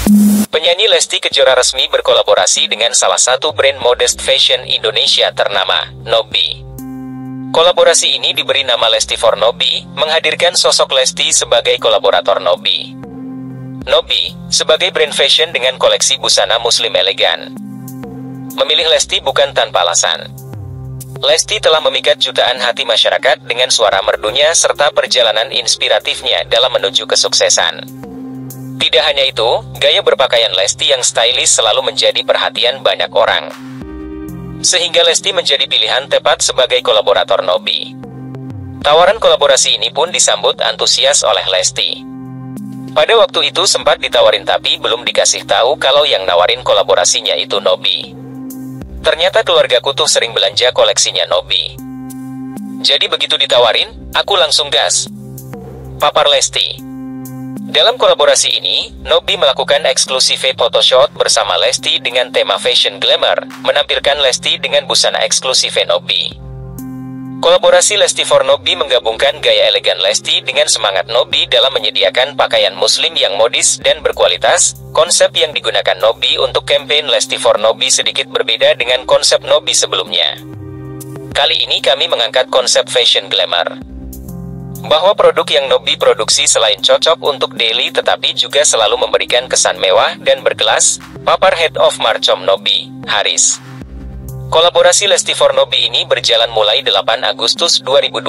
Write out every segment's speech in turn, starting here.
Penyanyi Lesti Kejora resmi berkolaborasi dengan salah satu brand modest fashion Indonesia ternama, Nobi. Kolaborasi ini diberi nama Lesti for Nobi, menghadirkan sosok Lesti sebagai kolaborator Nobi. Nobi, sebagai brand fashion dengan koleksi busana muslim elegan. Memilih Lesti bukan tanpa alasan. Lesti telah memikat jutaan hati masyarakat dengan suara merdunya serta perjalanan inspiratifnya dalam menuju kesuksesan. Tidak hanya itu, gaya berpakaian Lesti yang stylish selalu menjadi perhatian banyak orang. Sehingga Lesti menjadi pilihan tepat sebagai kolaborator Nobi. Tawaran kolaborasi ini pun disambut antusias oleh Lesti. Pada waktu itu sempat ditawarin tapi belum dikasih tahu kalau yang nawarin kolaborasinya itu Nobi. Ternyata keluargaku tuh sering belanja koleksinya Nobi. Jadi begitu ditawarin, aku langsung gas. Papar Lesti. Dalam kolaborasi ini, Nobi melakukan eksklusif photoshoot bersama Lesti dengan tema fashion glamour, menampilkan Lesti dengan busana eksklusif Nobi. Kolaborasi Lesti for Nobi menggabungkan gaya elegan Lesti dengan semangat Nobi dalam menyediakan pakaian muslim yang modis dan berkualitas. Konsep yang digunakan Nobi untuk campaign Lesti for Nobi sedikit berbeda dengan konsep Nobi sebelumnya. Kali ini kami mengangkat konsep fashion glamour. Bahwa produk yang Nobi produksi selain cocok untuk daily tetapi juga selalu memberikan kesan mewah dan berkelas, papar Head of Marcom Nobi, Haris. Kolaborasi Lesti for Nobi ini berjalan mulai 8 Agustus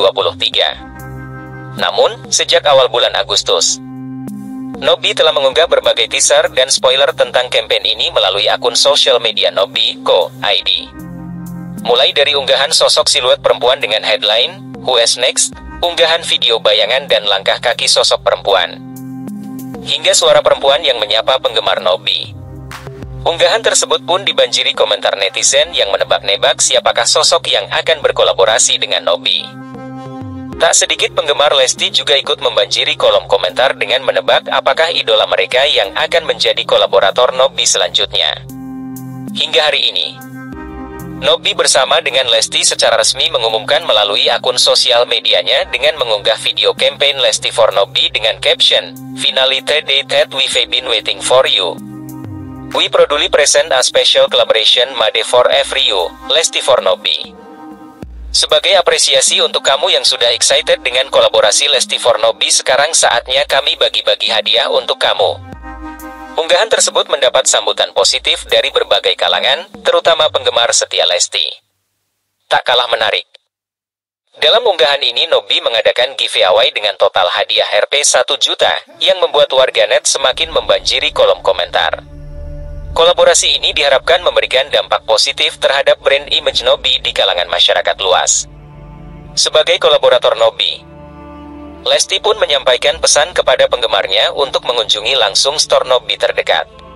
2023. Namun, sejak awal bulan Agustus, Nobi telah mengunggah berbagai teaser dan spoiler tentang campaign ini melalui akun sosial media Nobi Co.id. Mulai dari unggahan sosok siluet perempuan dengan headline, Who is next? Unggahan video bayangan dan langkah kaki sosok perempuan, hingga suara perempuan yang menyapa penggemar Nobi. Unggahan tersebut pun dibanjiri komentar netizen yang menebak-nebak siapakah sosok yang akan berkolaborasi dengan Nobi. Tak sedikit penggemar Lesti juga ikut membanjiri kolom komentar dengan menebak apakah idola mereka yang akan menjadi kolaborator Nobi selanjutnya. Hingga hari ini, Nobi bersama dengan Lesti secara resmi mengumumkan melalui akun sosial medianya dengan mengunggah video campaign Lesti for Nobi dengan caption, "Finally the day that we've been waiting for you. We proudly present a special collaboration made for every you, Lesti for Nobi." Sebagai apresiasi untuk kamu yang sudah excited dengan kolaborasi Lesti for Nobi, sekarang saatnya kami bagi-bagi hadiah untuk kamu. Unggahan tersebut mendapat sambutan positif dari berbagai kalangan, terutama penggemar setia Lesti. Tak kalah menarik, dalam unggahan ini Nobi mengadakan giveaway dengan total hadiah Rp 1 juta, yang membuat warganet semakin membanjiri kolom komentar. Kolaborasi ini diharapkan memberikan dampak positif terhadap brand image Nobi di kalangan masyarakat luas. Sebagai kolaborator Nobi, Lesti pun menyampaikan pesan kepada penggemarnya untuk mengunjungi langsung store Nobi terdekat.